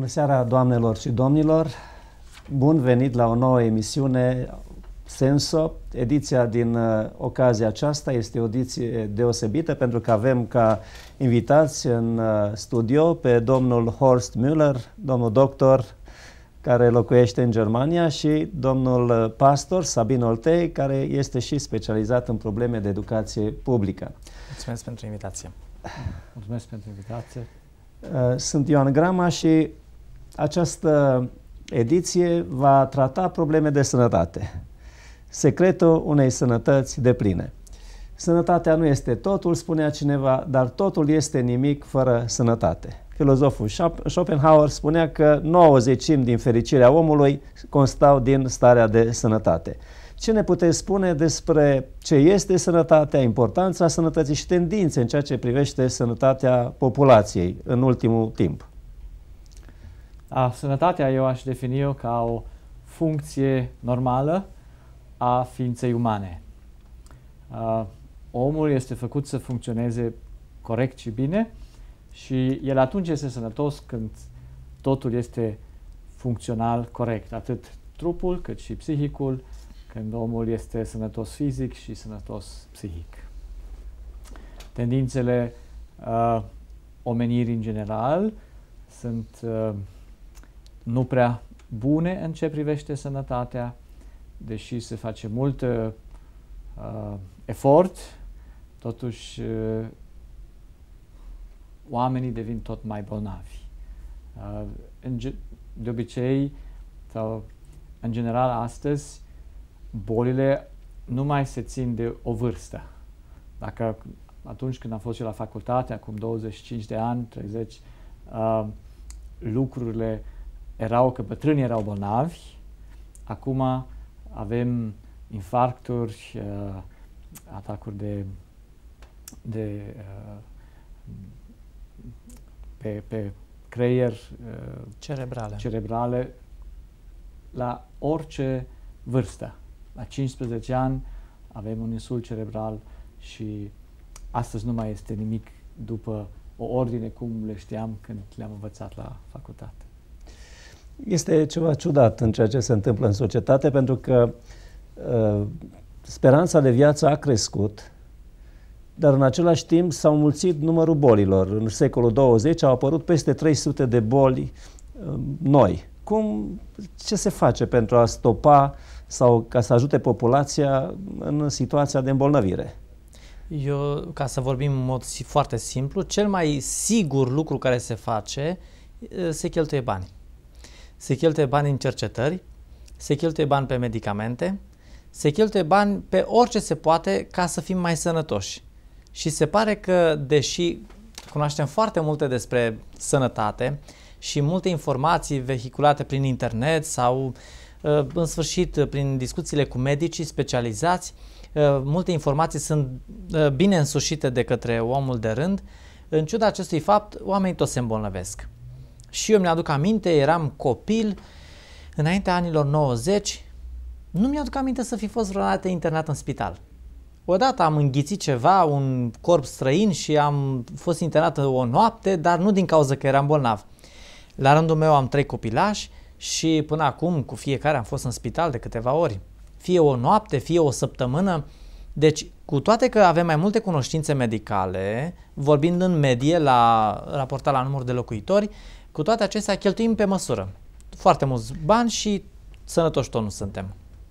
Bună seara, doamnelor și domnilor! Bun venit la o nouă emisiune Senso. Ediția din ocazia aceasta este o ediție deosebită pentru că avem ca invitați în studio pe domnul Horst Müller, domnul doctor care locuiește în Germania, și domnul pastor Sabin Oltei, care este și specializat în probleme de educație publică. Mulțumesc pentru invitație. Mulțumesc pentru invitație. Sunt Ioan Grama și această ediție va trata probleme de sănătate. Secretul unei sănătăți depline. Sănătatea nu este totul, spunea cineva, dar totul este nimic fără sănătate. Filozoful Schopenhauer spunea că 90% din fericirea omului constau din starea de sănătate. Ce ne puteți spune despre ce este sănătatea, importanța sănătății și tendințe în ceea ce privește sănătatea populației în ultimul timp? Sănătatea eu aș defini-o ca o funcție normală a ființei umane. Omul este făcut să funcționeze corect și bine și el atunci este sănătos când totul este funcțional corect, atât trupul cât și psihicul, când omul este sănătos fizic și sănătos psihic. Tendințele omenirii în general sunt nu prea bune în ce privește sănătatea, deși se face mult efort, totuși oamenii devin tot mai bolnavi. De obicei, sau în general astăzi, bolile nu mai se țin de o vârstă. Dacă atunci când am fost eu la facultate, acum 25 de ani, 30, lucrurile erau că bătrânii erau bolnavi, acum avem infarcturi, atacuri pe creier, cerebrale la orice vârstă. La 15 ani avem un insult cerebral și astăzi nu mai este nimic după o ordine cum le știam când le-am învățat la facultate. Este ceva ciudat în ceea ce se întâmplă în societate, pentru că speranța de viață a crescut, dar în același timp s-au mulțit numărul bolilor. În secolul 20 au apărut peste 300 de boli noi. Ce se face pentru a stopa sau ca să ajute populația în situația de îmbolnăvire? Eu, ca să vorbim în mod foarte simplu, cel mai sigur lucru care se face, se cheltuie bani. Se cheltuie bani în cercetări, se cheltuie bani pe medicamente, se cheltuie bani pe orice se poate ca să fim mai sănătoși. Și se pare că, deși cunoaștem foarte multe despre sănătate și multe informații vehiculate prin internet sau, în sfârșit, prin discuțiile cu medicii specializați, multe informații sunt bine însușite de către omul de rând, în ciuda acestui fapt, oamenii tot se îmbolnăvesc. Și eu mi-aduc aminte, eram copil, înaintea anilor 90, nu mi-aduc aminte să fi fost vreodată internat în spital. Odată am înghițit ceva, un corp străin, și am fost internat o noapte, dar nu din cauza că eram bolnav. La rândul meu am 3 copilași și până acum cu fiecare am fost în spital de câteva ori. Fie o noapte, fie o săptămână. Deci, cu toate că avem mai multe cunoștințe medicale, vorbind în medie, raportat la număr de locuitori, cu toate acestea cheltuim pe măsură. Foarte mulți bani și sănătoși tot nu suntem.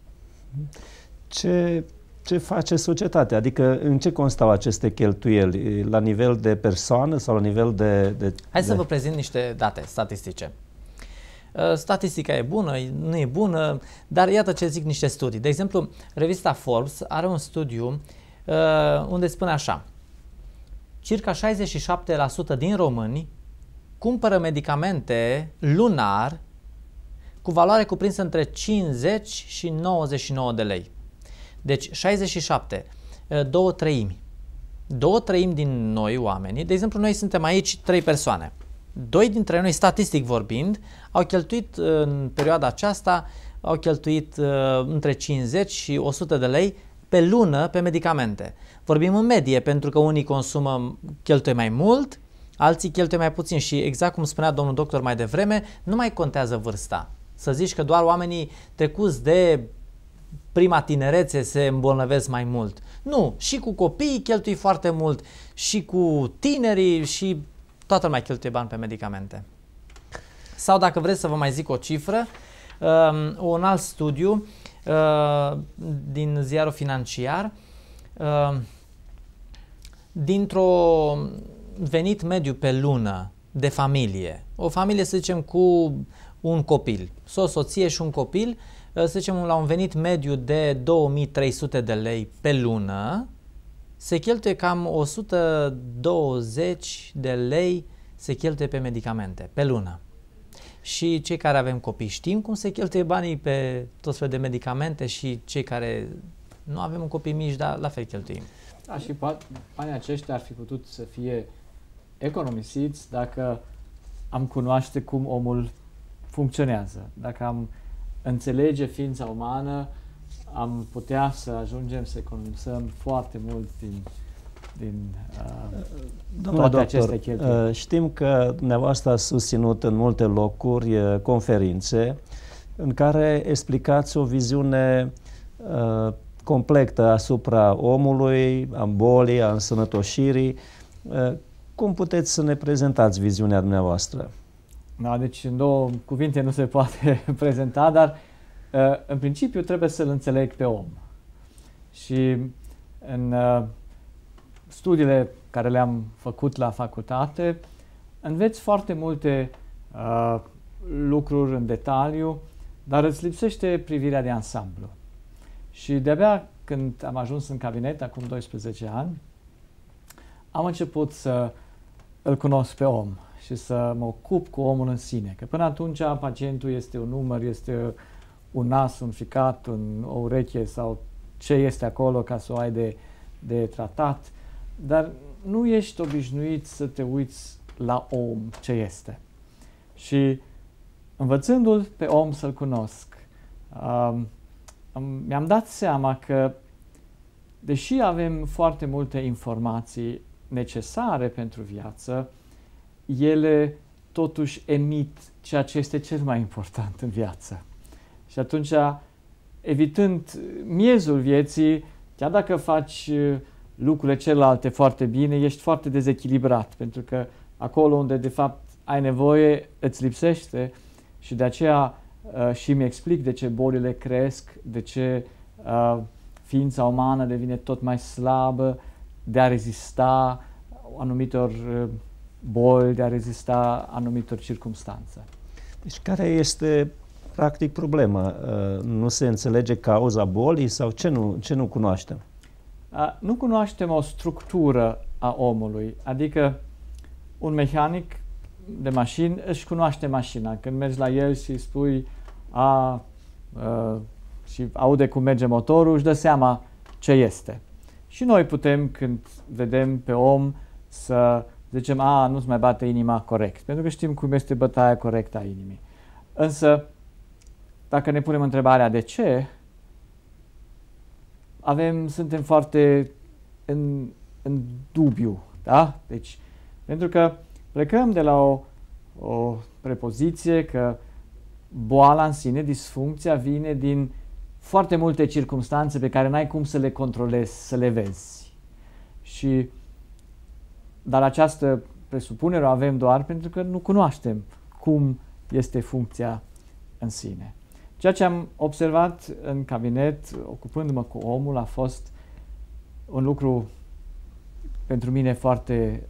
Ce face societatea? Adică în ce constau aceste cheltuieli? La nivel de persoană sau la nivel de... Hai să vă prezint niște date statistice. Statistica e bună, nu e bună, dar iată ce zic niște studii. De exemplu, revista Forbes are un studiu unde spune așa: circa 67% din români cumpără medicamente lunar cu valoare cuprinsă între 50 și 99 de lei. Deci 67, 2/3. 2/3 din noi oamenii, de exemplu noi suntem aici 3 persoane. 2 dintre noi, statistic vorbind, au cheltuit în perioada aceasta, între 50 și 100 de lei pe lună pe medicamente. Vorbim în medie, pentru că unii cheltuie mai mult, alții cheltuie mai puțin și exact cum spunea domnul doctor mai devreme, nu mai contează vârsta. Să zici că doar oamenii trecuți de prima tinerețe se îmbolnăvesc mai mult. Nu, și cu copiii cheltui foarte mult, și cu tinerii, și toată lumea cheltuie bani pe medicamente. Sau dacă vreți să vă mai zic o cifră, un alt studiu din ziarul financiar, dintr-o venit mediu pe lună de familie, o familie să zicem cu un copil, o soție și un copil, să zicem la un venit mediu de 2300 de lei pe lună, se cheltuie cam 120 de lei se cheltuie pe medicamente pe lună. Și cei care avem copii știm cum se cheltuie banii pe tot felul de medicamente și cei care nu avem un copii mici, dar la fel cheltuim. Da, și banii aceștia ar fi putut să fie economisiți dacă am cunoaște cum omul funcționează. Dacă am înțelege ființa umană, am putea să ajungem să economisăm foarte mult din toate aceste cheltuieli. Știm că dumneavoastră ați susținut în multe locuri conferințe în care explicați o viziune completă asupra omului, a bolii, a însănătoșirii. Cum puteți să ne prezentați viziunea dumneavoastră? Da, deci în două cuvinte nu se poate prezenta, dar în principiu trebuie să-l înțeleg pe om. Și în studiile care le-am făcut la facultate, înveți foarte multe lucruri în detaliu, dar îți lipsește privirea de ansamblu. Și de-abia când am ajuns în cabinet, acum 12 ani, am început să îl cunosc pe om și să mă ocup cu omul în sine. Că până atunci pacientul este un număr, este un nas, un ficat, o ureche sau ce este acolo ca să o ai de tratat, dar nu ești obișnuit să te uiți la om ce este. Și învățându-l pe om să-l cunosc, mi-am dat seama că, deși avem foarte multe informații necesare pentru viață, ele totuși emit ceea ce este cel mai important în viață. Și atunci, evitând miezul vieții, chiar dacă faci lucrurile celelalte foarte bine, ești foarte dezechilibrat, pentru că acolo unde de fapt ai nevoie îți lipsește și de aceea și mi explic de ce bolile cresc, de ce ființa umană devine tot mai slabă de a rezista anumitor boli, de a rezista anumitor circumstanțe. Deci care este practic problema? Nu se înțelege cauza bolii sau ce nu cunoaștem? Nu cunoaștem o structură a omului, adică un mehanic de mașini își cunoaște mașina. Când mergi la el și îi spui și aude cum merge motorul, își dă seama ce este. Și noi putem, când vedem pe om, să zicem, nu-ți mai bate inima corect, pentru că știm cum este bătaia corectă a inimii. Însă, dacă ne punem întrebarea de ce, suntem foarte în dubiu, da? Deci, pentru că plecăm de la o prepoziție că boala în sine, disfuncția, vine din foarte multe circumstanțe pe care n-ai cum să le controlezi, să le vezi. Dar această presupunere o avem doar pentru că nu cunoaștem cum este funcția în sine. Ceea ce am observat în cabinet, ocupându-mă cu omul, a fost un lucru pentru mine foarte,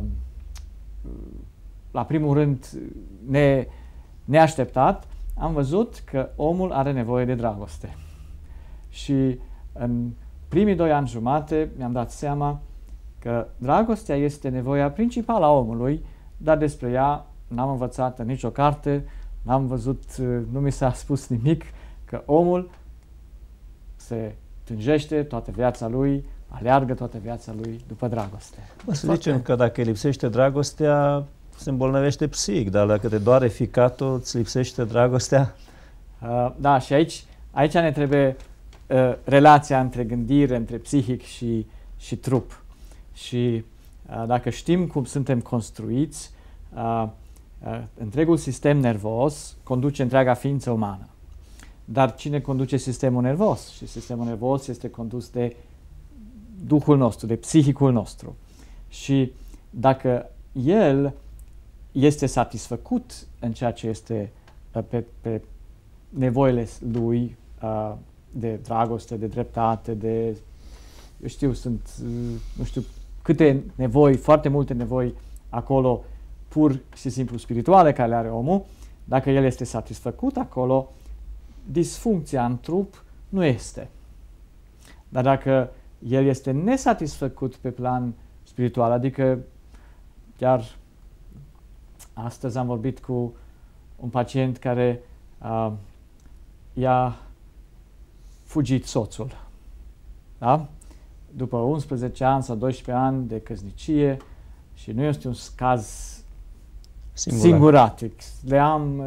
la primul rând, neașteptat. Am văzut că omul are nevoie de dragoste. Și în primii 2 ani jumate mi-am dat seama că dragostea este nevoia principală a omului, dar despre ea n-am învățat în nicio carte, n-am văzut, nu mi s-a spus nimic, că omul se tânjește toată viața lui, aleargă toată viața lui după dragoste. Să zicem că dacă îi lipsește dragostea, se îmbolnăvește psihic, dar dacă te doare ficatul, îți lipsește dragostea? Da, și aici ne trebuie relația între gândire, între psihic și trup. Și Dacă știm cum suntem construiți, întregul sistem nervos conduce întreaga ființă umană. Dar cine conduce sistemul nervos? Și sistemul nervos este condus de Duhul nostru, de psihicul nostru. Și dacă el este satisfăcut în ceea ce este pe nevoile lui de dragoste, de dreptate, de, eu știu, sunt, nu știu câte nevoi, foarte multe nevoi acolo, pur și simplu spirituale care le are omul, dacă el este satisfăcut acolo, disfuncția în trup nu este. Dar dacă el este nesatisfăcut pe plan spiritual, adică chiar astăzi am vorbit cu un pacient care i-a fugit soțul. Da? După 11 ani sau 12 ani de căsnicie, și nu este un caz singuratic. Le am,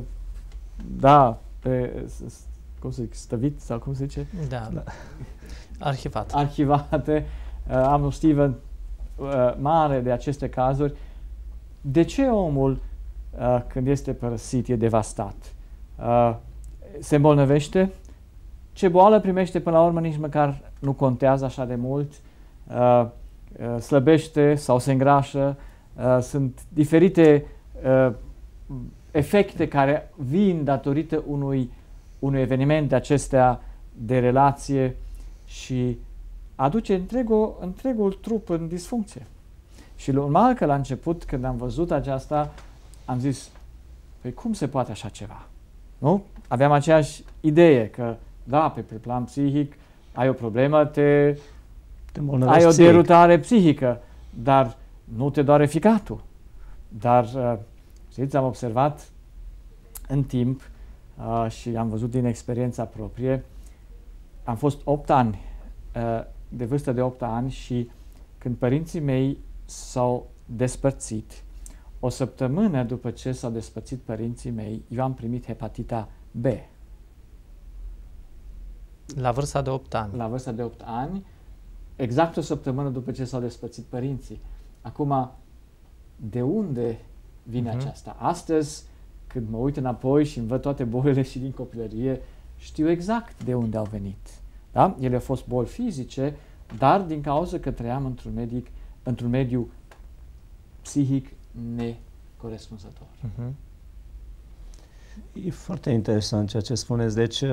cum se zice, stăvit sau cum se zice? Da. Arhivat. Arhivate. Am o stivă mare de aceste cazuri. De ce omul, când este părăsit, e devastat? Se îmbolnăvește? Ce boală primește până la urmă nici măcar nu contează așa de mult? Slăbește sau se îngrașă? Sunt diferite efecte care vin datorită unui eveniment de acestea de relație și aduce întregul trup în disfuncție. Și normal că la început, când am văzut aceasta, am zis, păi cum se poate așa ceva? Nu? Aveam aceeași idee că, da, pe plan psihic ai o problemă, ai o derutare psihică, dar nu te doare ficatul. Dar, știți, am observat în timp și am văzut din experiența proprie, am fost 8 ani, de vârstă de 8 ani și când părinții mei s-au despărțit, o săptămână după ce s-au despărțit părinții mei, eu am primit hepatita B. La vârsta de 8 ani. La vârsta de 8 ani, exact o săptămână după ce s-au despărțit părinții. Acum, de unde vine aceasta? Astăzi, când mă uit înapoi și îmi văd toate bolile și din copilărie, știu exact de unde au venit. Da? Ele au fost boli fizice, dar din cauza că trăiam într-un mediu psihic necorespunzător. E foarte interesant ceea ce spuneți. Deci,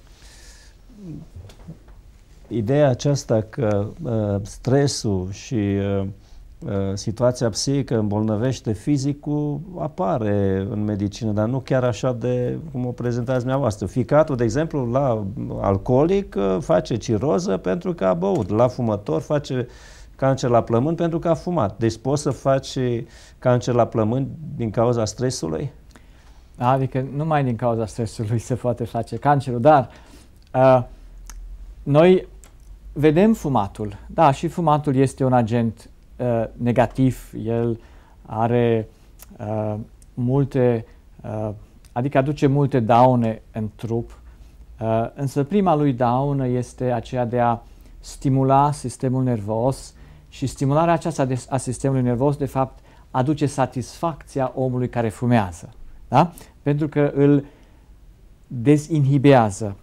ideea aceasta că stresul și situația psihică îmbolnăvește fizicul apare în medicină, dar nu chiar așa de cum o prezentați dumneavoastră. Ficatul, de exemplu, la alcoolic face ciroză pentru că a băut, la fumător face cancer la plămâni pentru că a fumat. Deci poți să faci cancer la plămâni din cauza stresului? Adică numai din cauza stresului se poate face cancerul, dar noi vedem fumatul. Da, și fumatul este un agent negativ, el are adică aduce multe daune în trup, însă prima lui daună este aceea de a stimula sistemul nervos și stimularea aceasta a sistemului nervos, de fapt, aduce satisfacția omului care fumează. Da? Pentru că îl dezinhibează.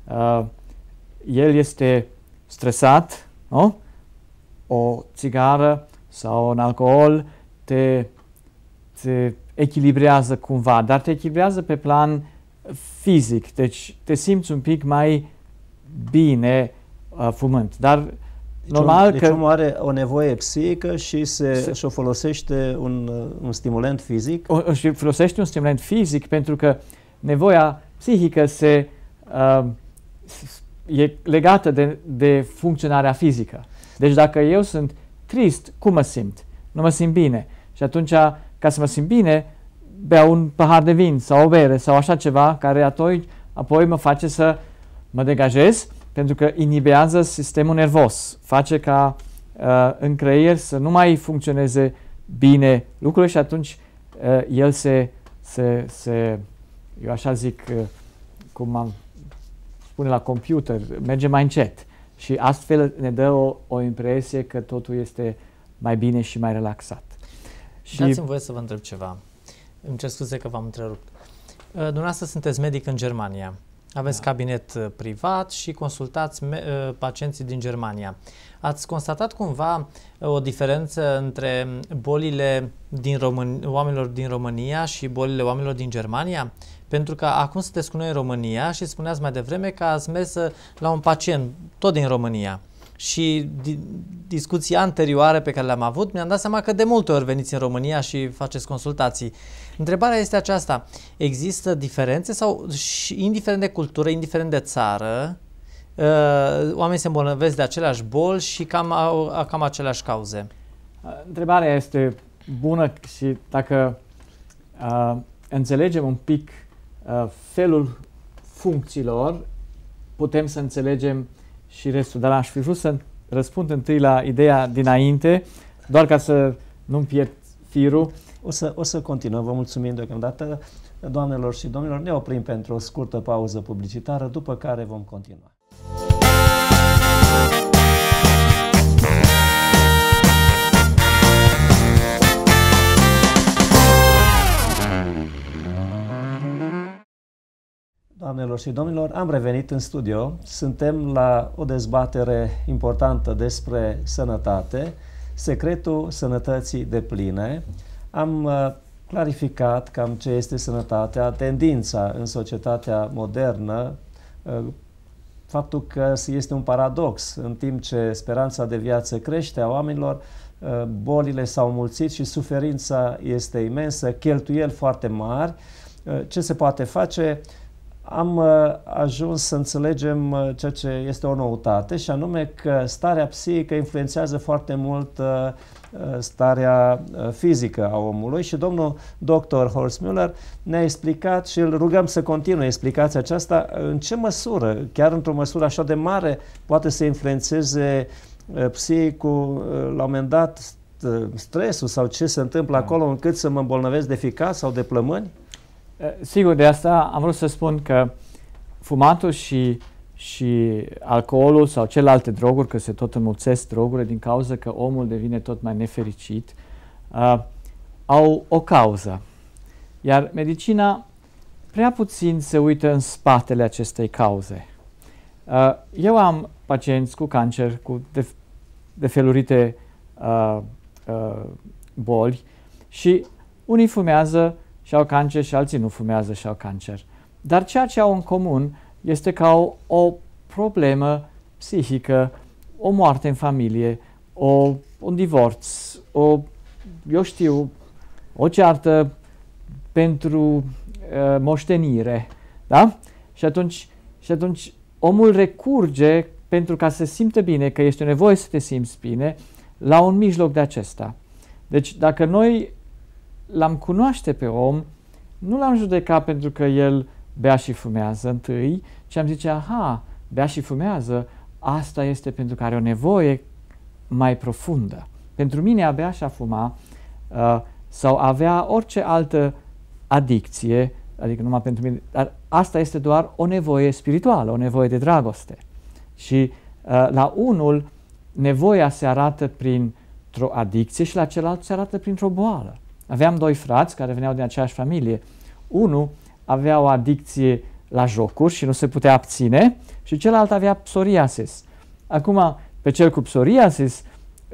El este stresat, nu? O țigară sau un alcool te echilibrează cumva, dar te echilibrează pe plan fizic, deci te simți un pic mai bine fumând. Dar normal deci omul are o nevoie psihică și și-o folosește un stimulant fizic? Și folosește un stimulant fizic pentru că nevoia psihică e legată de funcționarea fizică. Deci dacă eu sunt trist, cum mă simt? Nu mă simt bine. Și atunci, ca să mă simt bine, beau un pahar de vin sau o bere sau așa ceva care apoi mă face să mă degajez, pentru că inhibează sistemul nervos. Face ca în creier să nu mai funcționeze bine lucrurile și atunci el eu așa zic, cum am spune la computer, merge mai încet. Și astfel ne dă o impresie că totul este mai bine și mai relaxat. Și dați-mi voie să vă întreb ceva. Îmi cer scuze că v-am întrerupt. Dumneavoastră sunteți medic în Germania. Aveți cabinet privat și consultați pacienții din Germania. Ați constatat cumva o diferență între bolile oamenilor din România și bolile oamenilor din Germania? Pentru că acum sunteți cu noi în România și spuneați mai devreme că ați mers la un pacient tot din România. Și discuții anterioare pe care le-am avut, mi-am dat seama că de multe ori veniți în România și faceți consultații. Întrebarea este aceasta: există diferențe sau, indiferent de cultură, indiferent de țară, oamenii se îmbolnăvesc de aceleași boli și cam aceleași cauze? Întrebarea este bună și dacă înțelegem un pic felul funcțiilor, putem să înțelegem și restul. Dar aș fi vrut să răspund întâi la ideea dinainte, doar ca să nu-mi pierd firul. O să continuăm, vă mulțumim deocamdată. Doamnelor și domnilor, ne oprim pentru o scurtă pauză publicitară, după care vom continua. Doamnelor și domnilor, am revenit în studio. Suntem la o dezbatere importantă despre sănătate, secretul sănătății depline. Am clarificat cam ce este sănătatea, tendința în societatea modernă, faptul că este un paradox. În timp ce speranța de viață crește a oamenilor, bolile s-au mulțit și suferința este imensă, cheltuieli foarte mari. Ce se poate face? Am ajuns să înțelegem ceea ce este o noutate, și anume că starea psihică influențează foarte mult starea fizică a omului, și domnul dr. Horst Müller ne-a explicat și îl rugăm să continue explicația aceasta, în ce măsură, chiar într-o măsură așa de mare, poate să influențeze psihicul, la un moment dat, stresul sau ce se întâmplă acolo încât să mă îmbolnăvesc de ficat sau de plămâni? Sigur, de asta am vrut să spun că fumatul și alcoolul sau celelalte droguri, că se tot înmulțesc drogurile din cauza că omul devine tot mai nefericit, au o cauză. Iar medicina prea puțin se uită în spatele acestei cauze. Eu am pacienți cu cancer, cu defelurite boli, și unii fumează și au cancer și alții nu fumează și au cancer. Dar ceea ce au în comun este că au o problemă psihică, o moarte în familie, un divorț, o ceartă pentru moștenire. Da? Și atunci omul recurge, pentru ca să simtă bine, că este nevoie să te simți bine, la un mijloc de acesta. Deci dacă noi l-am cunoaște pe om, nu l-am judecat pentru că el bea și fumează întâi, ci am zice, aha, bea și fumează, asta este pentru că are o nevoie mai profundă. Pentru mine a bea și a fuma sau avea orice altă adicție, adică numai pentru mine, dar asta este doar o nevoie spirituală, o nevoie de dragoste. Și la unul nevoia se arată printr-o adicție și la celălalt se arată printr-o boală. Aveam doi frați care veneau din aceeași familie. Unul avea o adicție la jocuri și nu se putea abține, și celălalt avea psoriasis. Acum, pe cel cu psoriasis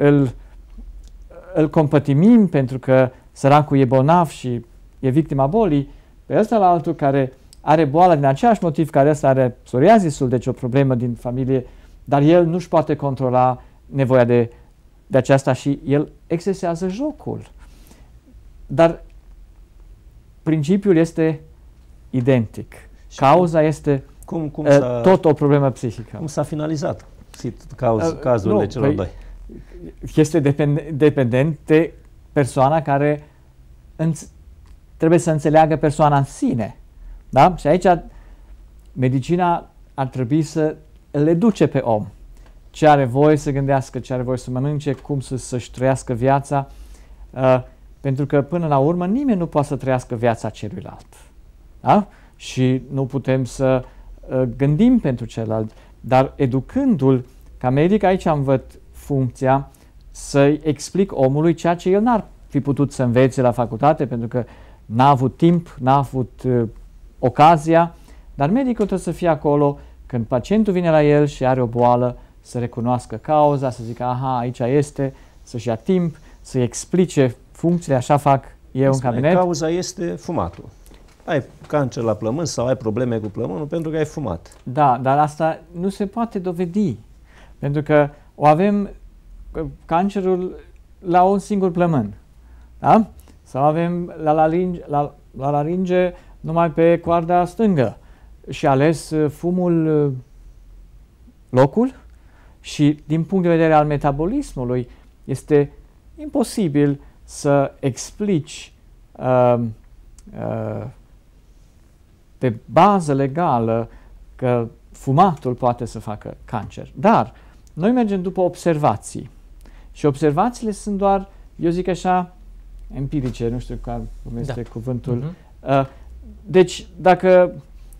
îl compătimim pentru că săracul e bolnav și e victima bolii, pe ăsta la altul care are boala din același motiv care ăsta are psoriasisul, deci o problemă din familie, dar el nu-și poate controla nevoia de aceasta și el excesează jocul. Dar principiul este identic. Cauza este tot o problemă psihică. Cum s-a finalizat cazurile celor doi? Este dependent de persoana care trebuie să înțeleagă persoana în sine. Da? Și aici medicina ar trebui să îl educe pe om. Ce are voie să gândească, ce are voie să mănânce, cum să-și trăiască viața. Pentru că până la urmă nimeni nu poate să trăiască viața celuilalt. Da? Și nu putem să gândim pentru celălalt. Dar educându-l, ca medic aici am văd funcția să-i explic omului ceea ce el n-ar fi putut să învețe la facultate, pentru că n-a avut timp, n-a avut ocazia, dar medicul trebuie să fie acolo când pacientul vine la el și are o boală, să recunoască cauza, să zică, aha, aici este, să-și ia timp, să-i explice funcțiile, așa fac eu în cabinet. Cauza este fumatul. Ai cancer la plămân sau ai probleme cu plămânul pentru că ai fumat. Da, dar asta nu se poate dovedi, pentru că o avem cancerul la un singur plămân, da? Sau avem la laringe numai pe coarda stângă și ales fumul locul și din punct de vedere al metabolismului este imposibil să explici pe bază legală că fumatul poate să facă cancer. Dar noi mergem după observații și observațiile sunt doar, eu zic așa, empirice, nu știu cum este cuvântul. Deci, dacă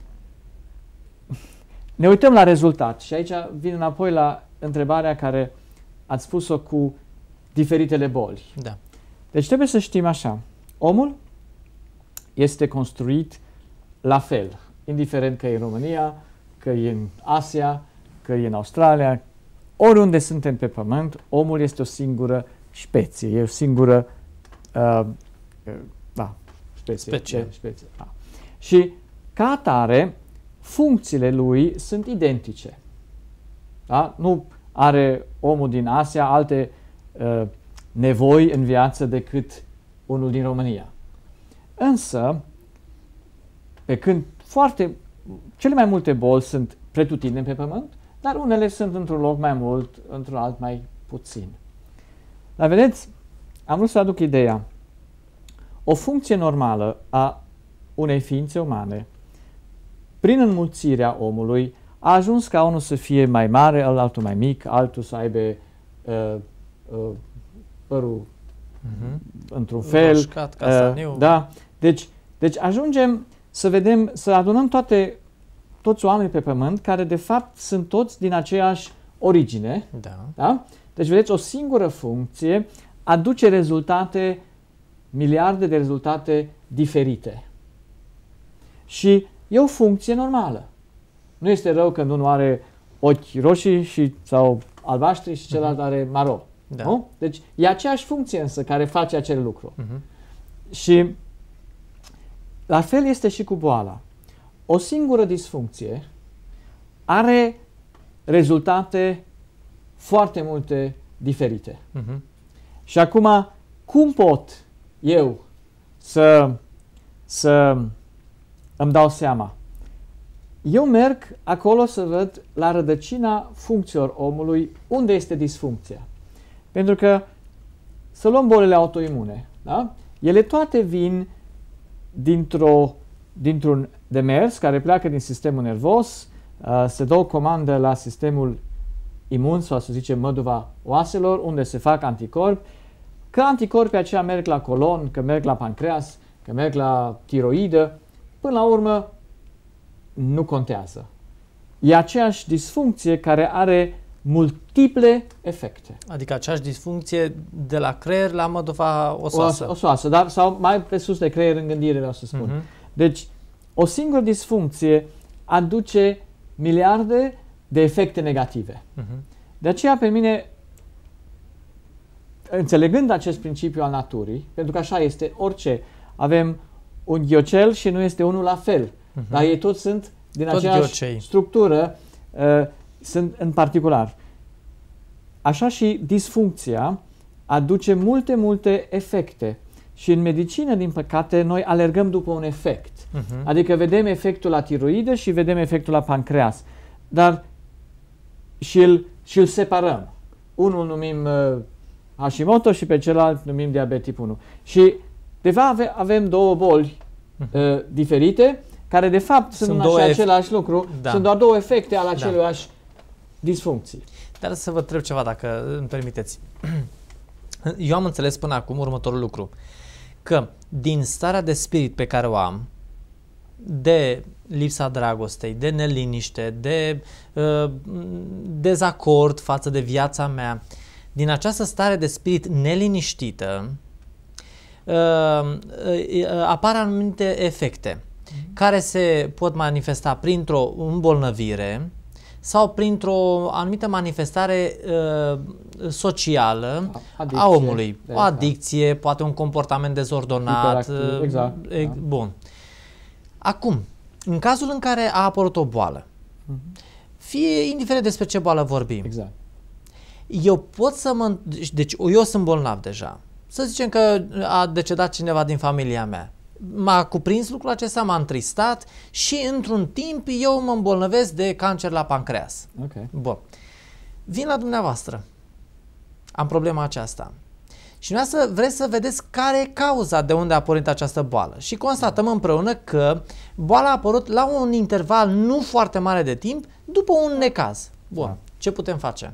ne uităm la rezultat, și aici vin înapoi la întrebarea care ați spus-o cu diferitele boli. Da. Deci trebuie să știm așa, omul este construit la fel, indiferent că e în România, că e în Asia, că e în Australia, oriunde suntem pe pământ, omul este o singură specie, e o singură specie. Da. Și ca atare, funcțiile lui sunt identice. Da? Nu are omul din Asia alte nevoi în viață decât unul din România. Însă, pe când cele mai multe boli sunt pretutindeni pe pământ, dar unele sunt într-un loc mai mult, într-un alt mai puțin. Dar vedeți, am vrut să aduc ideea. O funcție normală a unei ființe umane, prin înmulțirea omului, a ajuns ca unul să fie mai mare, altul mai mic, altul să aibă părul într-un fel. Roșcat, castaniu. Da. Deci ajungem să vedem, să adunăm toți oamenii pe pământ, care de fapt sunt toți din aceeași origine. Da. Da? Deci vedeți, o singură funcție aduce rezultate, miliarde de rezultate diferite. Și e o funcție normală. Nu este rău când unul are ochi roșii sau albaștri și celălalt are maro. Da. Nu? Deci e aceeași funcție însă care face acel lucru. Și la fel este și cu boala. O singură disfuncție are rezultate foarte multe diferite. Și acum, cum pot eu să îmi dau seama? Eu merg acolo să văd la rădăcina funcțiilor omului unde este disfuncția. Pentru că, să luăm bolile autoimune, da? Ele toate vin dintr-un demers care pleacă din sistemul nervos, se dă o comandă la sistemul imun, sau să zicem măduva oaselor, unde se fac anticorpi, că anticorpii aceia merg la colon, că merg la pancreas, că merg la tiroidă, până la urmă nu contează. E aceeași disfuncție care are multiple efecte. Adică aceeași disfuncție de la creier la măduva osoasă. Osoasă, dar sau mai pe sus de creier în gândire, vreau să spun. Deci, o singură disfuncție aduce miliarde de efecte negative. De aceea, pe mine, înțelegând acest principiu al naturii, pentru că așa este orice, avem un ghiocel și nu este unul la fel, dar ei toți sunt din aceeași structură, sunt în particular. Așa și disfuncția aduce multe efecte. Și în medicină, din păcate, noi alergăm după un efect. Adică vedem efectul la tiroidă și vedem efectul la pancreas. Dar și îl separăm. Unul numim Hashimoto și pe celălalt numim diabet tip 1. Și de fapt avem două boli diferite, care de fapt sunt același lucru, sunt doar două efecte ale aceluiași disfuncții. Dar să vă întreb ceva, dacă îmi permiteți. Eu am înțeles până acum următorul lucru, că din starea de spirit pe care o am, de lipsa dragostei, de neliniște, de dezacord față de viața mea, Din această stare de spirit neliniștită apar anumite efecte care se pot manifesta printr-o îmbolnăvire sau printr-o anumită manifestare socială a omului. O adicție, poate un comportament dezordonat. Exact. Bun. Acum, în cazul în care a apărut o boală, fie indiferent despre ce boală vorbim, exact. eu pot să mă... Deci eu sunt bolnav deja. Să zicem că a decedat cineva din familia mea. M-a cuprins lucrul acesta, m-a întristat și într-un timp eu mă îmbolnăvesc de cancer la pancreas. Okay. Bun. Vin la dumneavoastră. Am problema aceasta. Și dumneavoastră vreți să vedeți care e cauza de unde a apărut această boală. Și constatăm împreună că boala a apărut la un interval nu foarte mare de timp după un necaz. Bun. Da. Ce putem face?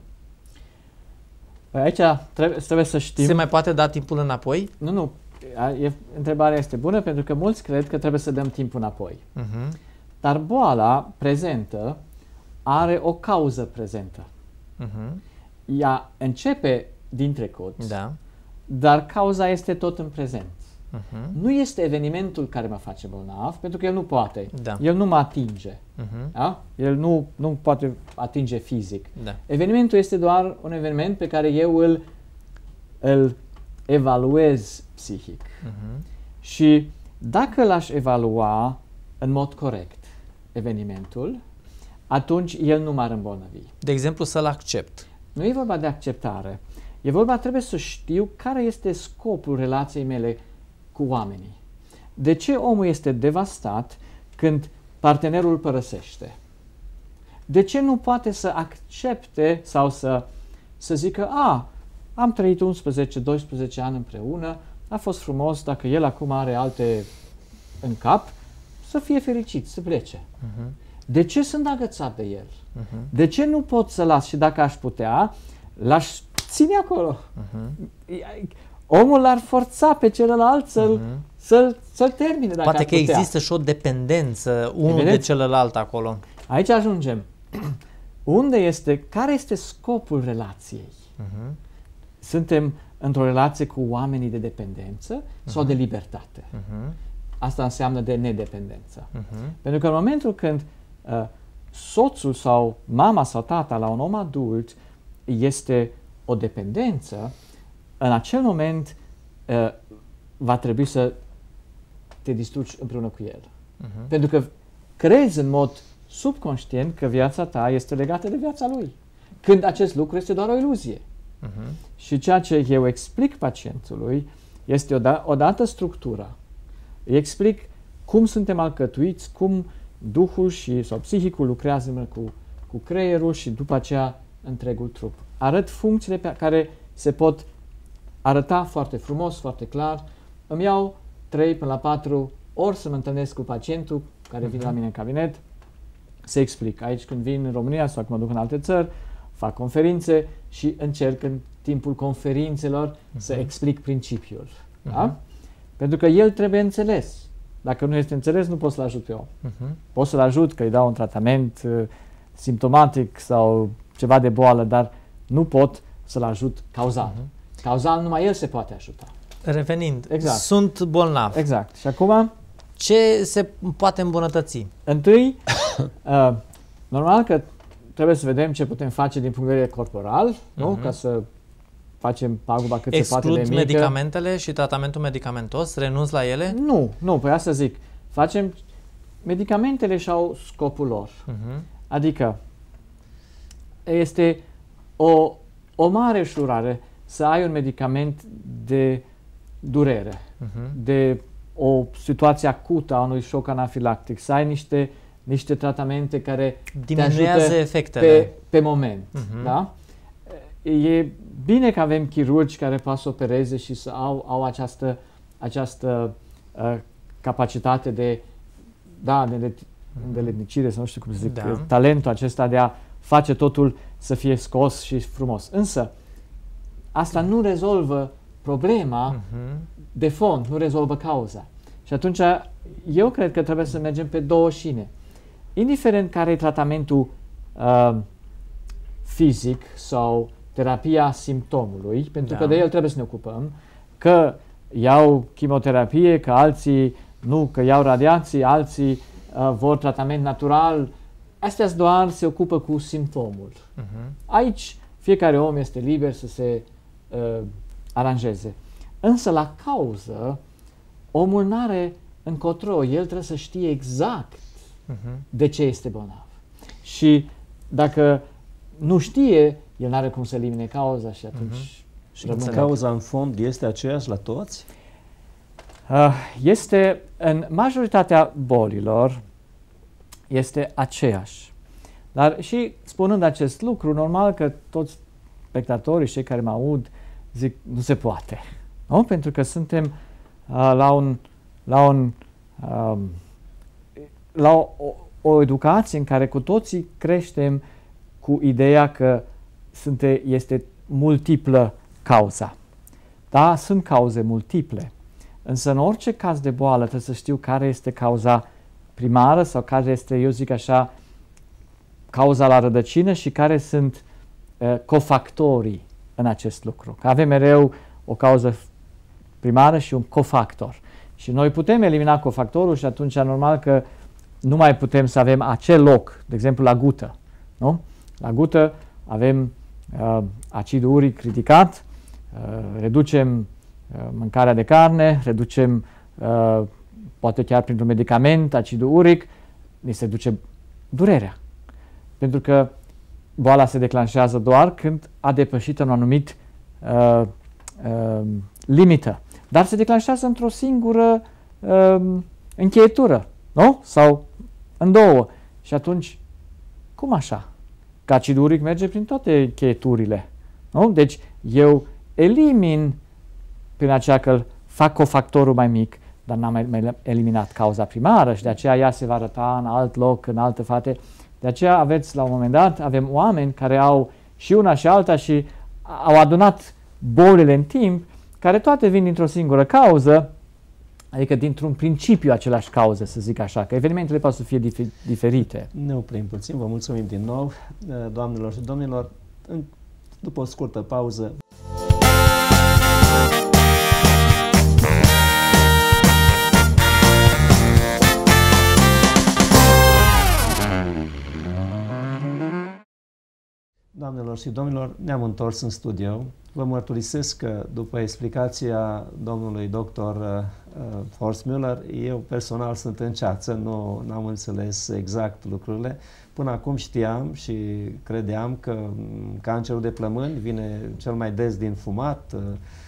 Aici trebuie să știm... Se mai poate da timpul înapoi? Nu. Întrebarea este bună pentru că mulți cred că trebuie să dăm timpul înapoi. Dar boala prezentă are o cauză prezentă. Ea începe din trecut, da, dar cauza este tot în prezent. Nu este evenimentul care mă face bolnav, pentru că el nu poate. Da. El nu mă atinge. Da? El nu poate atinge fizic. Da. Evenimentul este doar un eveniment pe care eu îl evaluez psihic. Și dacă l-aș evalua în mod corect evenimentul, atunci el nu m-ar îmbolnăvi. De exemplu, să-l accept. Nu e vorba de acceptare. E vorba, trebuie să știu care este scopul relației mele cu oamenii. De ce omul este devastat când partenerul îl părăsește? De ce nu poate să accepte sau să zică, am trăit 11-12 ani împreună, a fost frumos, dacă el acum are alte în cap, să fie fericit, să plece. De ce sunt agățat de el? De ce nu pot să las? Și dacă aș putea, l-aș ține acolo. Omul l-ar forța pe celălalt să-l termine dacă poate ar că putea. există și o dependență unul de celălalt acolo. Aici ajungem. Care este scopul relației? Suntem într-o relație cu oamenii de dependență sau de libertate? Asta înseamnă de nedependență. Pentru că în momentul când soțul sau mama sau tata la un om adult este o dependență, în acel moment va trebui să te distrugi împreună cu el. Pentru că crezi în mod subconștient că viața ta este legată de viața lui. Când acest lucru este doar o iluzie. Și ceea ce eu explic pacientului este odată structura. Îi explic cum suntem alcătuiți, cum Duhul sau psihicul lucrează cu creierul și după aceea întregul trup. Arăt funcțiile pe care se pot arăta foarte frumos, foarte clar. Îmi iau 3 până la 4 ori să mă întâlnesc cu pacientul care vine la mine în cabinet, să explic. Aici când vin în România sau când mă duc în alte țări, fac conferințe și încerc în timpul conferințelor să explic principiul. Da? Pentru că el trebuie înțeles. Dacă nu este înțeles, nu pot să-l ajut pe om. Pot să-l ajut că îi dau un tratament simptomatic sau ceva de boală, dar nu pot să-l ajut cauzal. Cauzal numai el se poate ajuta. Revenind, exact. Sunt bolnav. Exact. Și acum... Ce se poate îmbunătăți? Întâi, normal că trebuie să vedem ce putem face din punct de vedere corporal, nu? Ca să facem paguba cât se poate de mică. Exclud medicamentele și tratamentul medicamentos? Renunț la ele? Nu, păi asta zic. Medicamentele și-au scopul lor. Adică este o mare ușurare să ai un medicament de durere, de o situație acută a unui șoc anafilactic, să ai niște tratamente care diminuează te ajută efectele pe moment. Da? E bine că avem chirurgi care pot să opereze și să au această capacitate de îndeletnicire, sau nu știu cum să zic, talentul acesta de a face totul să fie scos și frumos. Însă, asta nu rezolvă problema de fond, nu rezolvă cauza. Și atunci, eu cred că trebuie să mergem pe 2 șine. Indiferent care e tratamentul fizic sau terapia simptomului, pentru Da. că de el trebuie să ne ocupăm, că iau chimioterapie, că alții nu, că iau radiații, alții vor tratament natural. Astea doar se ocupă cu simptomul. Aici fiecare om este liber să se aranjeze. Însă la cauză, omul n-are încotro, el trebuie să știe exact de ce este bolnav. Și dacă nu știe, el n-are cum să elimine cauza și atunci Și rămâne. cauza în fond este aceeași la toți? Este, în majoritatea bolilor, este aceeași. Dar și spunând acest lucru, normal că toți spectatorii și cei care mă aud zic, nu se poate. Nu? Pentru că suntem la o educație în care cu toții creștem cu ideea că este multiplă cauza. Da, sunt cauze multiple. Însă în orice caz de boală trebuie să știu care este cauza primară sau care este, eu zic așa, cauza la rădăcină și care sunt cofactorii în acest lucru. Că avem mereu o cauză primară și un cofactor. Și noi putem elimina cofactorul și atunci normal că nu mai putem să avem acel loc, de exemplu la gută. Nu? La gută avem acidul uric ridicat, reducem mâncarea de carne, reducem poate chiar printr-un medicament acidul uric, ni se duce durerea. Pentru că boala se declanșează doar când a depășit un anumit limită. Dar se declanșează într-o singură încheietură, nu? Sau în două. Și atunci, cum așa? Că acidul uric merge prin toate încheieturile. Nu? Deci eu elimin prin aceea că fac cofactorul mai mic, dar n-am mai eliminat cauza primară și de aceea ea se va arăta în alt loc, în altă fate. De aceea aveți, la un moment dat, avem oameni care au și una și alta și au adunat bolile în timp, care toate vin dintr-o singură cauză, adică dintr-un principiu același cauză, să zic așa, că evenimentele pot să fie diferite. Ne oprim puțin, vă mulțumim din nou, doamnelor și domnilor, după o scurtă pauză. Doamnelor și domnilor, ne-am întors în studio. Vă mărturisesc că după explicația domnului doctor Horst Müller, eu personal sunt în ceață, nu am înțeles exact lucrurile. Până acum știam și credeam că cancerul de plămâni vine cel mai des din fumat,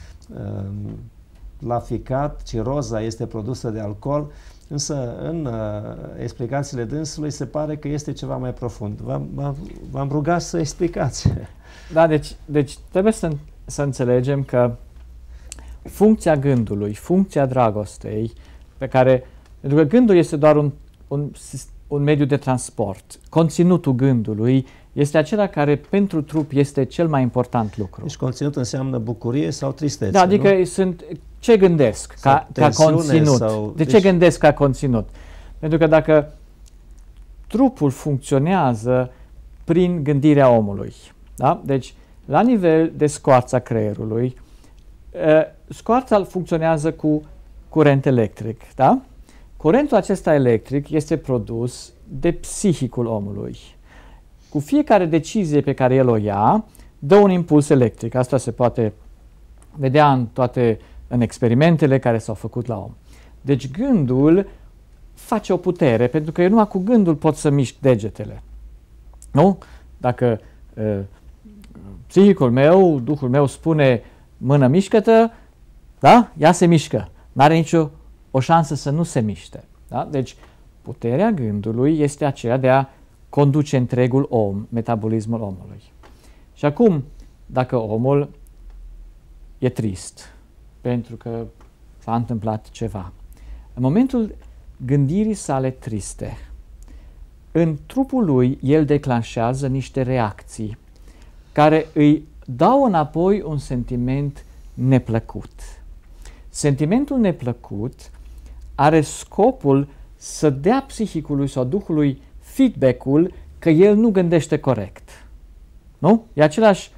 la ficat, ciroza este produsă de alcool, însă în explicațiile dânsului se pare că este ceva mai profund. V-am rugat să explicați. Da, deci trebuie să înțelegem că funcția gândului, funcția dragostei, pentru că gândul este doar un mediu de transport. Conținutul gândului este acela care pentru trup este cel mai important lucru. Deci conținut înseamnă bucurie sau tristețe, da, adică nu? sunt ce gândesc ca conținut. De ce gândesc ca conținut? Pentru că dacă trupul funcționează prin gândirea omului, da? Deci la nivel de scoarța creierului, scoarța funcționează cu curent electric, da? Curentul acesta electric este produs de psihicul omului. Cu fiecare decizie pe care el o ia, dă un impuls electric. Asta se poate vedea în experimentele care s-au făcut la om. Deci gândul face o putere, pentru că eu numai cu gândul pot să mișc degetele. Nu? Dacă psihicul meu, Duhul meu spune mână mișcă-te, da? Ea se mișcă. N-are nicio o șansă să nu se miște. Da? Deci puterea gândului este aceea de a conduce întregul om, metabolismul omului. Și acum, dacă omul e trist pentru că s-a întâmplat ceva, în momentul gândirii sale triste, în trupul lui el declanșează niște reacții care îi dau înapoi un sentiment neplăcut. Sentimentul neplăcut are scopul să dea psihicului sau Duhului feedback-ul că el nu gândește corect. Nu? E același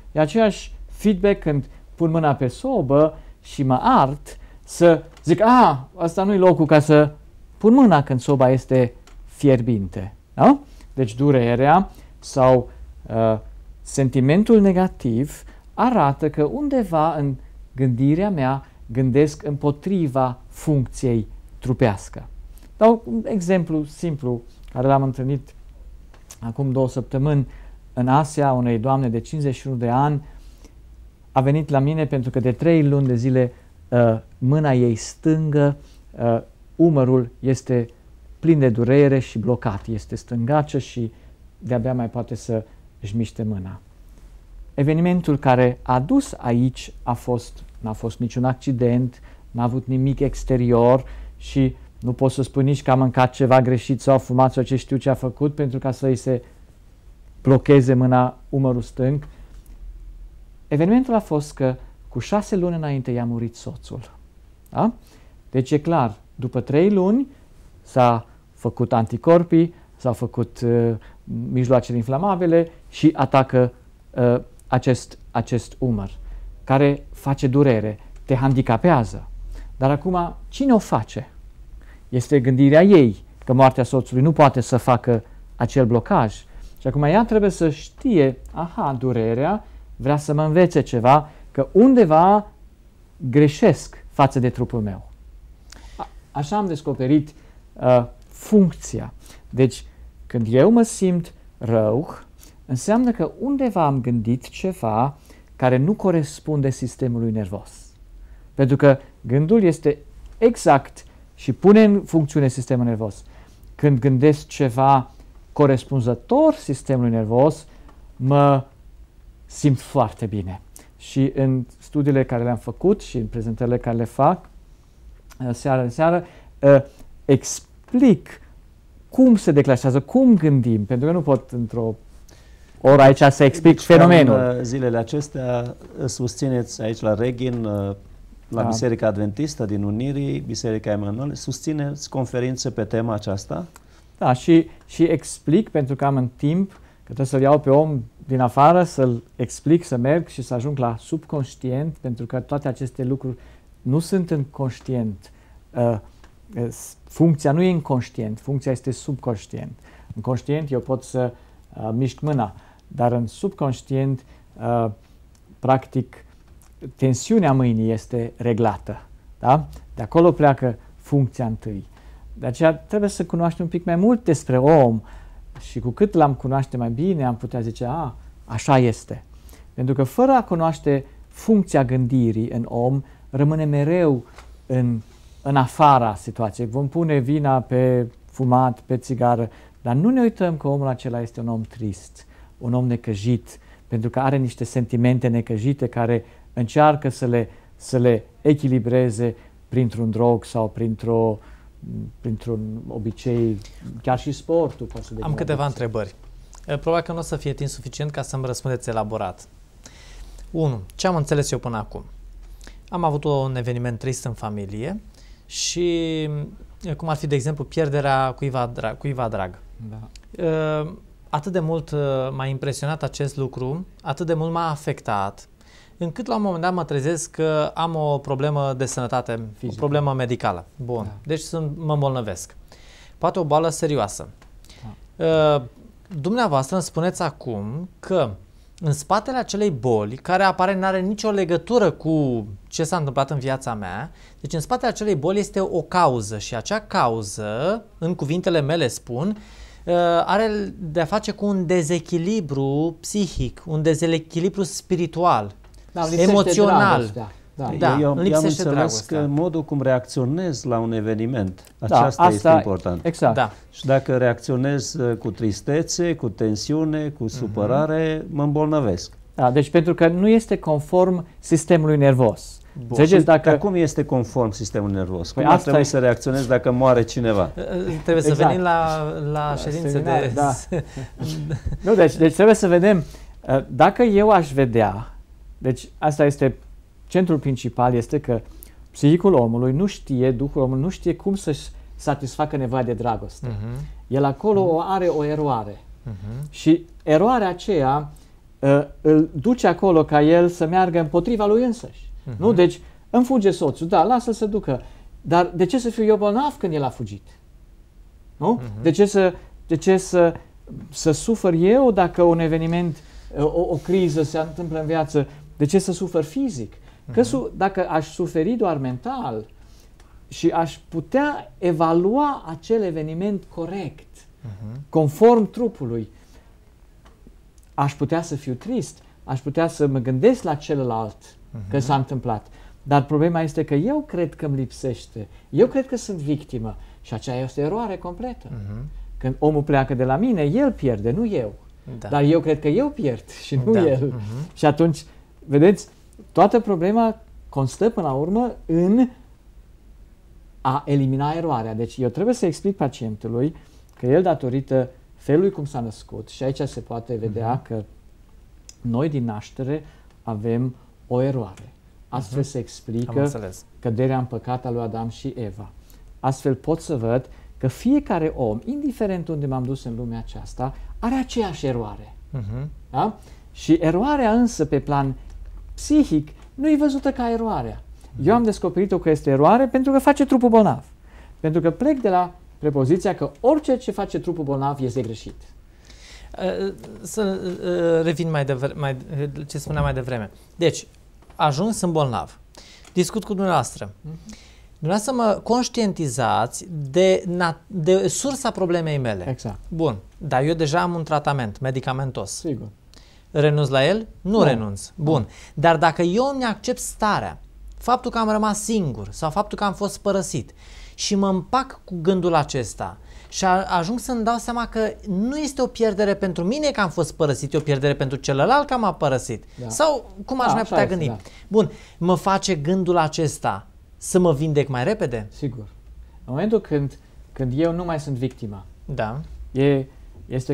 E aceeași feedback când pun mâna pe sobă și mă art, să zic, asta nu-i locul ca să pun mâna când soba este fierbinte. Da? Deci durerea sau sentimentul negativ arată că undeva în gândirea mea gândesc împotriva funcției trupească. Dau un exemplu simplu care l-am întâlnit acum 2 săptămâni în Asia, unei doamne de 51 de ani. A venit la mine pentru că de 3 luni de zile mâna ei stângă, umărul este plin de durere și blocat. Este stângață și de-abia mai poate să își miște mâna. Evenimentul care a dus aici n-a fost niciun accident, n-a avut nimic exterior și nu pot să spun nici că a mâncat ceva greșit sau a fumat sau ce știu ce a făcut pentru ca să îi se blocheze mâna, umărul stâng. Evenimentul a fost că cu 6 luni înainte i-a murit soțul. Da? Deci e clar, după 3 luni s-a făcut anticorpii, s-au făcut mijloacele inflamabile și atacă acest umăr, care face durere, te handicapează. Dar acum, cine o face? Este gândirea ei că moartea soțului nu poate să facă acel blocaj. Și acum ea trebuie să știe, durerea vrea să mă învețe ceva, că undeva greșesc față de trupul meu. Așa am descoperit funcția. Deci, când eu mă simt rău, înseamnă că undeva am gândit ceva care nu corespunde sistemului nervos. Pentru că gândul este exact și pune în funcțiune sistemul nervos. Când gândesc ceva corespunzător sistemului nervos, mă simt foarte bine. Și în studiile care le-am făcut și în prezentările care le fac, seară în seară, explic cum se declanșează, cum gândim, pentru că nu pot într-o oră aici să explic fenomenul. În zilele acestea susțineți aici la Reghin, la Biserica Adventistă din Unirii, Biserica Emanuel, susțineți conferințe pe tema aceasta? Da, și explic, pentru că am în timp, că trebuie să-l iau pe om din afară, să-l explic, să merg și să ajung la subconștient, pentru că toate aceste lucruri nu sunt în conștient. Funcția nu e inconștient, funcția este subconștient. În conștient eu pot să mișc mâna, dar în subconștient, practic, tensiunea mâinii este reglată. Da? De acolo pleacă funcția întâi. De aceea trebuie să cunoaștem un pic mai mult despre om și cu cât l-am cunoaște mai bine, am putea zice, așa este. Pentru că fără a cunoaște funcția gândirii în om, rămâne mereu în afara situației. Vom pune vina pe fumat, pe țigară, dar nu ne uităm că omul acela este un om trist, un om necăjit, pentru că are niște sentimente necăjite care încearcă să le echilibreze printr-un drog sau printr-un obicei, chiar și sportul. Am câteva întrebări. Probabil că nu o să fie timp suficient ca să-mi răspundeți elaborat. 1. Ce am înțeles eu până acum? Am avut un eveniment trist în familie și, cum ar fi, de exemplu, pierderea cuiva drag. Da. Atât de mult m-a impresionat acest lucru, atât de mult m-a afectat, încât la un moment dat mă trezesc că am o problemă de sănătate, fizică, o problemă medicală. Bun. Da. Deci mă îmbolnăvesc. Poate o boală serioasă. Da. Dumneavoastră îmi spuneți acum că în spatele acelei boli, care apare n-are nicio legătură cu ce s-a întâmplat în viața mea, deci în spatele acelei boli este o cauză și acea cauză, în cuvintele mele spun, are de-a face cu un dezechilibru psihic, un dezechilibru spiritual, emoțional. Eu am înțeles că modul cum reacționez la un eveniment, asta este important. Exact. Da. Și dacă reacționez cu tristețe, cu tensiune, cu supărare, mă îmbolnăvesc. Da, deci pentru că nu este conform sistemului nervos. Dar cum este conform sistemul nervos? Cum ar trebui să reacționez dacă moare cineva? Trebuie să venim la ședințe de... Da. Nu, deci trebuie să vedem. Dacă eu aș vedea, deci asta este centrul principal, este că psihicul omului nu știe, Duhul omului nu știe cum să-și satisfacă nevoia de dragoste. El acolo are o eroare. Și eroarea aceea îl duce acolo ca el să meargă împotriva lui însăși. Nu? Deci îmi fuge soțul, da, lasă-l să ducă. Dar de ce să fiu eu bolnav când el a fugit? Nu? De ce să sufăr eu dacă un eveniment, o criză se întâmplă în viață? De ce să sufăr fizic? Că dacă aș suferi doar mental și aș putea evalua acel eveniment corect, conform trupului, aș putea să fiu trist, aș putea să mă gândesc la celălalt că s-a întâmplat. Dar problema este că eu cred că îmi lipsește, eu cred că sunt victimă și aceea este o eroare completă. Când omul pleacă de la mine, el pierde, nu eu. Da. Dar eu cred că eu pierd și nu el. Și atunci, vedeți, toată problema constă până la urmă în a elimina eroarea. Deci eu trebuie să explic pacientului că el, datorită felului cum s-a născut, și aici se poate vedea că noi din naștere avem o eroare. Astfel se explică căderea în păcat a lui Adam și Eva. Astfel pot să văd că fiecare om, indiferent unde m-am dus în lumea aceasta, are aceeași eroare. Da? Și eroarea însă pe plan psihic nu e văzută ca eroarea. Eu am descoperit-o că este eroare pentru că face trupul bolnav. Pentru că plec de la prepoziția că orice ce face trupul bolnav este greșit. Să revin ce spuneam mai devreme. Deci, ajung, sunt bolnav. Discut cu dumneavoastră. Dumneavoastră mă conștientizați de sursa problemei mele. Exact. Bun. Dar eu deja am un tratament medicamentos. Sigur. Renunț la el? Nu renunț. Bun. Dar dacă eu îmi accept starea, faptul că am rămas singur sau faptul că am fost părăsit și mă împac cu gândul acesta și ajung să-mi dau seama că nu este o pierdere pentru mine că am fost părăsit, e o pierdere pentru celălalt că m-a părăsit. Da. Sau cum aș mai putea gândi? Da. Bun, mă face gândul acesta să mă vindec mai repede? Sigur. În momentul când eu nu mai sunt victima, da. Este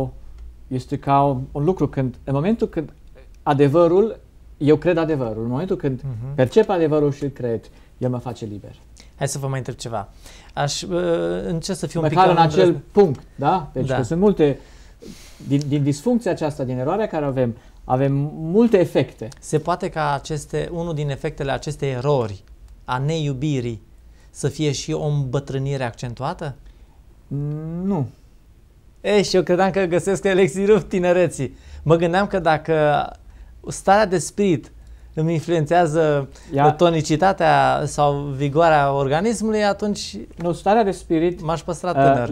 ca un lucru în momentul când adevărul, eu cred adevărul, în momentul când percep adevărul și îl cred, el mă face liber. Hai să vă mai întreb ceva. Încerc să fiu un pic... Măcar în acel punct, da? Deci că sunt multe, din disfuncția aceasta, din eroarea care avem multe efecte. Se poate ca unul din efectele acestei erori, a neiubirii, să fie și o îmbătrânire accentuată? Nu. Și eu credeam că găsesc elixirul tinereții. Mă gândeam că dacă starea de spirit îmi influențează tonicitatea sau vigoarea organismului, atunci starea de spirit m-aș păstra tânăr.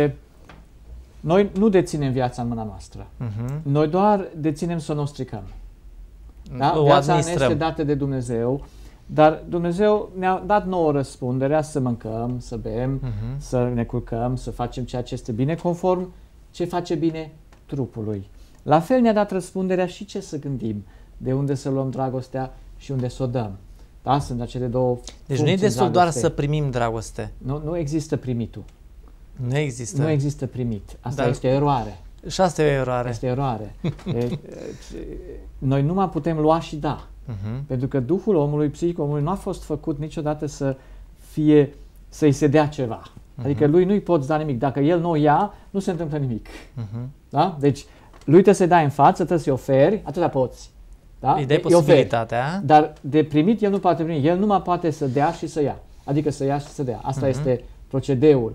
Noi nu deținem viața în mâna noastră. Noi doar deținem să o stricăm. Da? Viața ne este dată de Dumnezeu, dar Dumnezeu ne-a dat nouă răspunderea să mâncăm, să bem, să ne culcăm, să facem ceea ce este bine, conform ce face bine trupului. La fel ne-a dat răspunderea și ce să gândim, de unde să luăm dragostea și unde să o dăm. Da? Sunt acele două Deci nu e destul doar să primim dragoste. Nu există primitul. Nu există. Nu există primit. Asta este eroare. Și asta e o eroare. Este eroare. Noi numai putem lua și da. Pentru că Duhul omului, psihicul omului, nu a fost făcut niciodată să-i se dea ceva. Adică lui nu-i poți da nimic. Dacă el nu o ia, nu se întâmplă nimic. Da? Deci lui trebuie să-i dai în față, trebuie să-i oferi, atâta poți. Da? Îi dai posibilitatea. Dar de primit el nu poate primi. El numai poate să dea și să ia. Adică să ia și să dea. Asta este procedeul.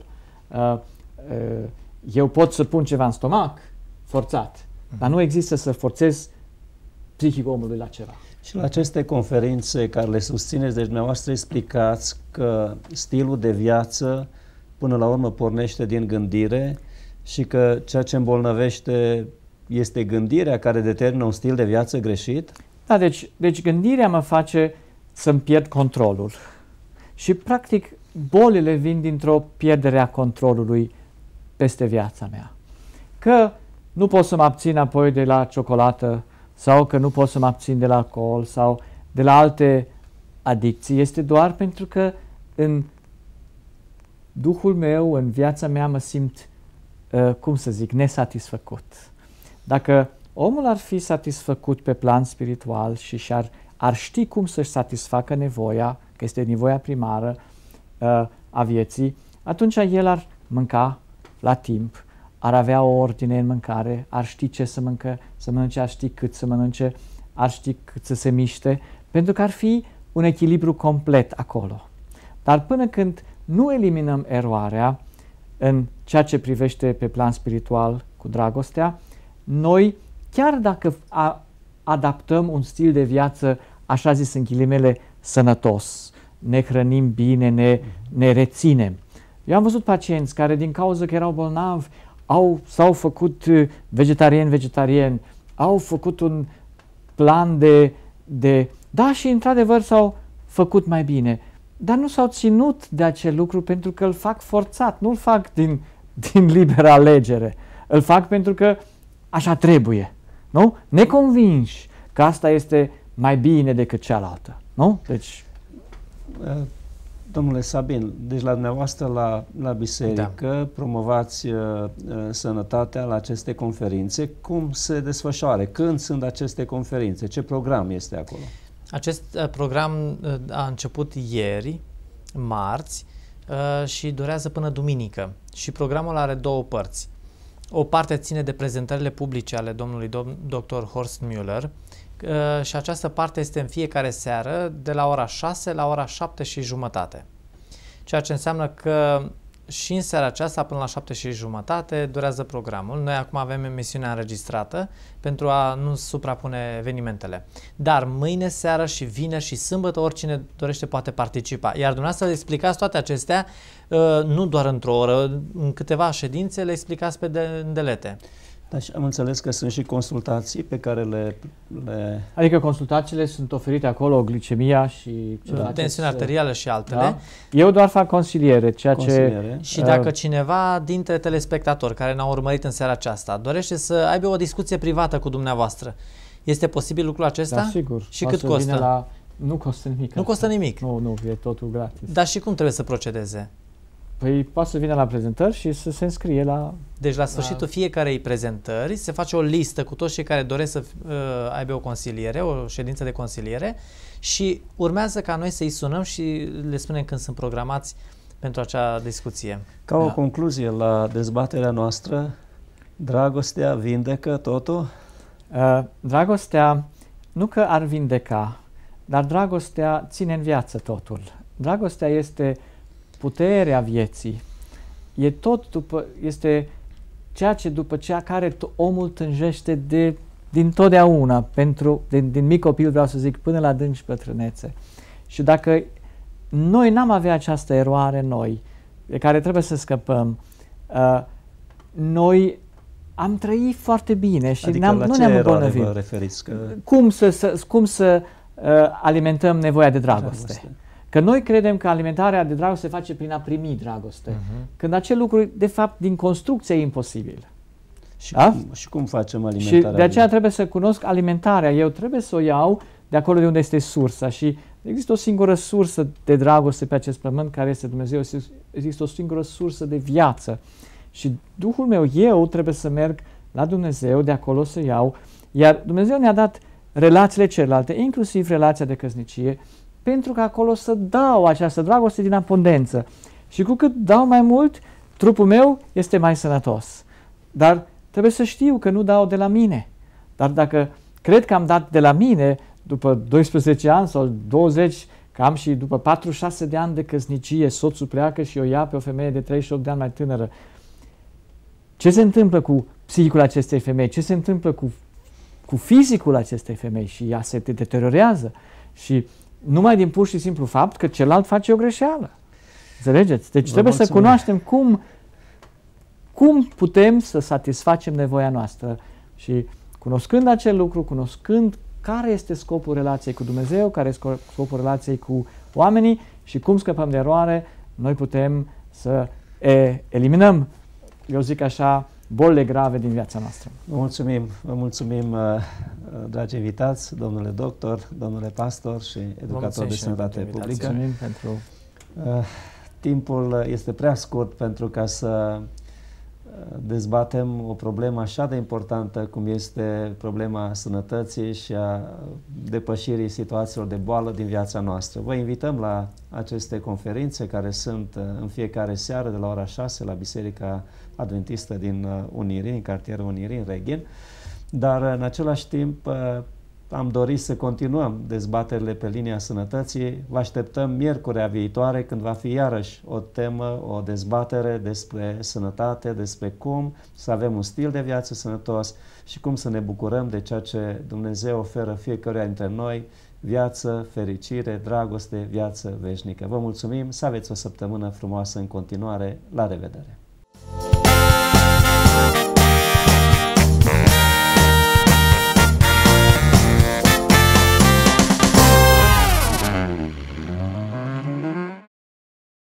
Eu pot să pun ceva în stomac forțat, dar nu există să forțez psihicul omului la ceva. Și la aceste conferințe care le susțineți, deci dumneavoastră explicați că stilul de viață până la urmă pornește din gândire și că ceea ce îmbolnăvește este gândirea care determină un stil de viață greșit? Da, deci gândirea mă face să-mi pierd controlul. Și practic bolile vin dintr-o pierdere a controlului peste viața mea. Că nu pot să mă abțin apoi de la ciocolată sau că nu pot să mă abțin de la alcool sau de la alte adicții. Este doar pentru că în Duhul meu, în viața mea mă simt, nesatisfăcut. Dacă omul ar fi satisfăcut pe plan spiritual și ar ști cum să-și satisfacă nevoia, că este nevoia primară a vieții, atunci el ar mânca la timp, ar avea o ordine în mâncare, ar ști ce să mănânce, ar ști cât să mănânce, ar ști cât să se miște, pentru că ar fi un echilibru complet acolo. Dar până când nu eliminăm eroarea în ceea ce privește pe plan spiritual cu dragostea, noi, chiar dacă adaptăm un stil de viață, așa zis în ghilimele, sănătos, ne hrănim bine, ne reținem. Eu am văzut pacienți care, din cauza că erau bolnavi, s-au făcut vegetarieni, au făcut un plan da, și într-adevăr s-au făcut mai bine, dar nu s-au ținut de acel lucru pentru că îl fac forțat, nu îl fac din liberă alegere, îl fac pentru că așa trebuie, nu? Neconvinși că asta este mai bine decât cealaltă, nu? Deci... Domnule Sabin, deci la dumneavoastră la biserică promovați sănătatea la aceste conferințe. Cum se desfășoară? Când sunt aceste conferințe? Ce program este acolo? Acest program a început ieri, marți, și durează până duminică. Și programul are două părți. O parte ține de prezentările publice ale domnului dr. Horst Müller, și această parte este în fiecare seară de la ora 6 la ora 7:30. Ceea ce înseamnă că și în seara aceasta până la 7:30 durează programul. Noi acum avem emisiunea înregistrată pentru a nu suprapune evenimentele. Dar mâine seară și vineri și sâmbătă oricine dorește poate participa. Iar dumneavoastră le explicați toate acestea nu doar într-o oră, în câteva ședințe le explicați pe îndelete. Da, și am înțeles că sunt și consultații pe care le... Adică consultațiile sunt oferite acolo, glicemia și... tensiune arterială și altele. Da? Eu doar fac consiliere, Și dacă cineva dintre telespectatori care ne-au urmărit în seara aceasta dorește să aibă o discuție privată cu dumneavoastră, este posibil lucrul acesta? Da, sigur. Și cât costă? Nu costă nimic. Nu costă nimic? Nu, e totul gratis. Dar și cum trebuie să procedeze? Păi poate să vină la prezentări și să se înscrie la... Deci la sfârșitul fiecarei prezentări se face o listă cu toți cei care doresc să aibă o consiliere, o ședință de consiliere, și urmează ca noi să-i sunăm și le spunem când sunt programați pentru acea discuție. Ca o concluzie la dezbaterea noastră, dragostea vindecă totul? Dragostea nu că ar vindeca, dar dragostea ține în viață totul. Dragostea este puterea vieții. Este ceea ce după ceea care omul tânjește din totdeauna, din mic copil, vreau să zic, până la adânci bătrânețe. Și dacă noi n-am avea această eroare de care trebuie să scăpăm, noi am trăit foarte bine și adică nu ne-am îmbolnăvit. Vă referiți? Că... Cum să alimentăm nevoia de dragoste? Că noi credem că alimentarea de dragoste se face prin a primi dragoste, când acel lucru, de fapt, din construcție e imposibil. Și cum facem alimentarea? Și de aceea trebuie să cunosc alimentarea. Eu trebuie să o iau de acolo de unde este sursa. Și există o singură sursă de dragoste pe acest pământ, care este Dumnezeu. Există o singură sursă de viață. Și Duhul meu, eu trebuie să merg la Dumnezeu, de acolo să iau. Iar Dumnezeu ne-a dat relațiile celelalte, inclusiv relația de căsnicie, pentru că acolo să dau această dragoste din abundență. Și cu cât dau mai mult, trupul meu este mai sănătos. Dar trebuie să știu că nu dau de la mine. Dar dacă cred că am dat de la mine, după 12 ani sau 20, cam și după 46 de ani de căsnicie, soțul pleacă și o ia pe o femeie de 38 de ani mai tânără, ce se întâmplă cu psihicul acestei femei? Ce se întâmplă cu fizicul acestei femei? Și ea se deteriorează. Și numai din pur și simplu fapt că celălalt face o greșeală. Înțelegeți? Deci trebuie să cunoaștem cum putem să satisfacem nevoia noastră. Și cunoscând acel lucru, cunoscând care este scopul relației cu Dumnezeu, care este scopul relației cu oamenii și cum scăpăm de eroare, noi putem să eliminăm, eu zic așa, bolile grave din viața noastră. Vă mulțumim, dragi invitați, domnule doctor, domnule pastor și educator de sănătate publică. Mulțumim pentru... Timpul este prea scurt pentru ca să dezbatem o problemă așa de importantă cum este problema sănătății și a depășirii situațiilor de boală din viața noastră. Vă invităm la aceste conferințe care sunt în fiecare seară de la ora 6 la Biserica Adventistă din Unirii, în cartierul Unirii, în Reghin, dar în același timp am dorit să continuăm dezbaterile pe linia sănătății. Vă așteptăm miercurea viitoare când va fi iarăși o temă, o dezbatere despre sănătate, despre cum să avem un stil de viață sănătos și cum să ne bucurăm de ceea ce Dumnezeu oferă fiecăruia dintre noi, viață, fericire, dragoste, viață veșnică. Vă mulțumim, să aveți o săptămână frumoasă în continuare. La revedere!